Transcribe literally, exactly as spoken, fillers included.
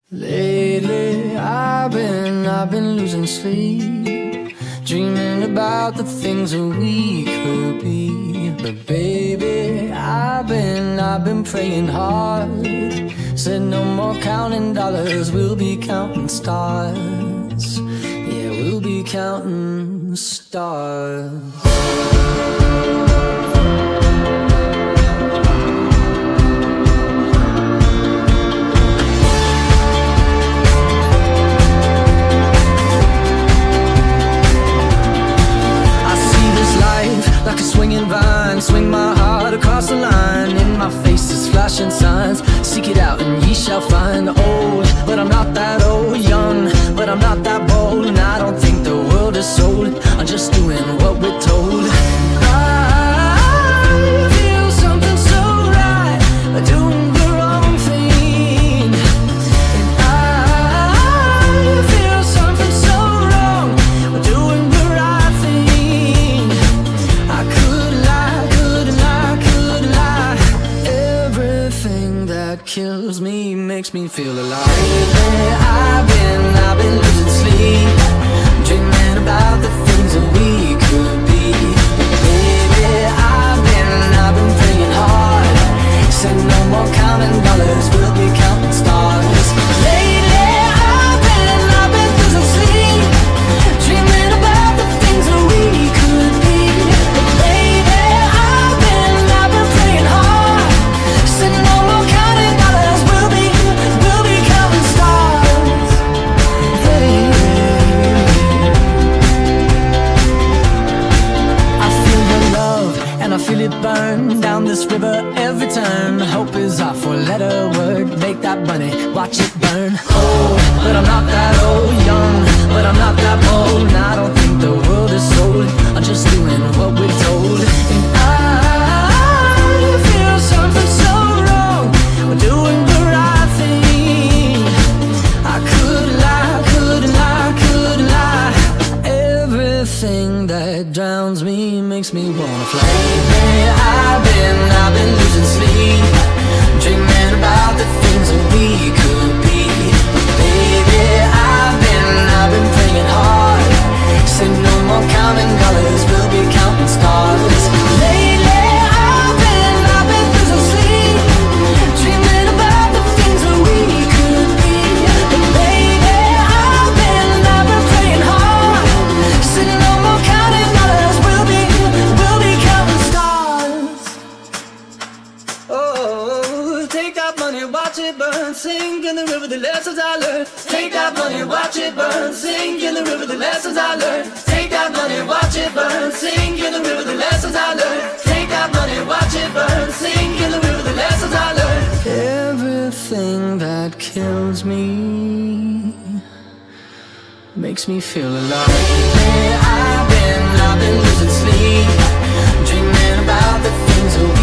Lately, I've been, I've been losing sleep, dreaming about the things that we could be. But baby, I've been, I've been praying hard. Said no more counting dollars, we'll be counting stars. Yeah, we'll be counting stars. Like a swinging vine, swing my heart across the line. In my face is flashing signs, seek it out and ye shall find. Old, but I'm not that old. Young, but I'm not that bold. And I don't think the world is sold, I'm just doing what we're told. I feel something so right, doing the wrong thing. And I feel something so wrong, doing the right thing. I could lie, could lie, could lie. Everything that kills me makes me feel alive. Lately, I've been, I've been losing sleep, dreaming about the things that we could be. Baby, I've been, I've been praying hard. Said no more counting dollars, we'll be counting stars. Lately, I've been, I've been losing sleep, dreaming about the things that we could be. I feel it burn down this river every turn. Hope is our four-letter word, make that money, watch it burn. Old, but I'm not that old. Young, but I'm not that bold. And I don't think the world is sold, I'm just doing what we're told. And I feel something so wrong, we're doing the right thing. I could lie, could lie, could lie. Everything that drowns me makes me wanna fly. Lately, I've been, I've been losing sleep, dreaming about the things that we could be. Baby, I've been, I've been praying hard. Said no more counting dollars, we'll be counting stars. Lately, I've been, I've been losing sleep, dreaming about the things that we could be. But baby, I've been, I've been praying hard. Said no more counting dollars, we'll be, we'll be counting stars. Oh, take that money, watch it burn, sink in the river, the lessons I learned. Take that money, watch it burn, sink in the river, the lessons I learned. Take that money, watch it burn, sink in the river, the lessons I learned. Take that money, watch it burn, sink in the river, the lessons I learned. Everything that kills me makes me feel alive. Lately, I've been, I've been losing sleep, dreaming about the things that